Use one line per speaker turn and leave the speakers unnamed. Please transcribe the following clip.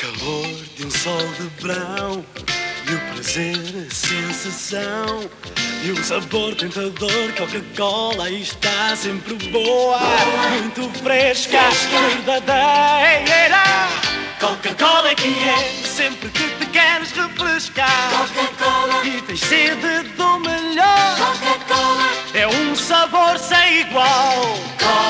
calor de um sol de verão, e o prazer, a sensação, e o sabor tentador. Coca-Cola aí está sempre boa, muito fresca, verdadeira. Coca-Cola é que é, sempre que te queres refrescar.
Coca-Cola
E tens sede do melhor.
Coca-Cola
É um sabor sem igual.